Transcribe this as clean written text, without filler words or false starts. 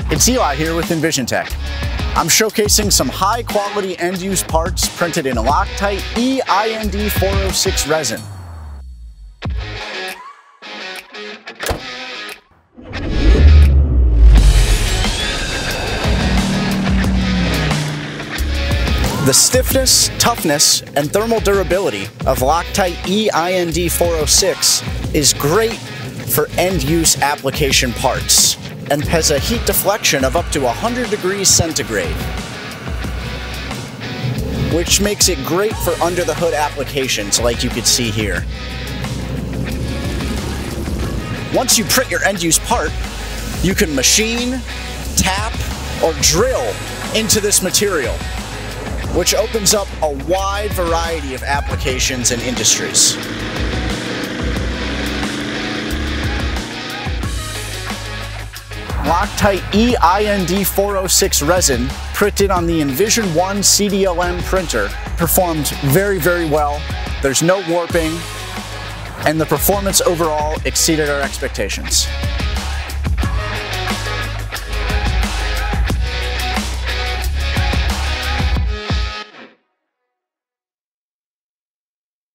It's Eli here with EnvisionTech. I'm showcasing some high quality end-use parts printed in Loctite IND406 resin. The stiffness, toughness, and thermal durability of Loctite IND406 is great for end-use application parts and has a heat deflection of up to 100 degrees centigrade, which makes it great for under-the-hood applications like you could see here. Once you print your end-use part, you can machine, tap, or drill into this material, which opens up a wide variety of applications and industries. Loctite IND406 resin printed on the Envision 1 CDLM printer performed very, very well. There's no warping, and the performance overall exceeded our expectations.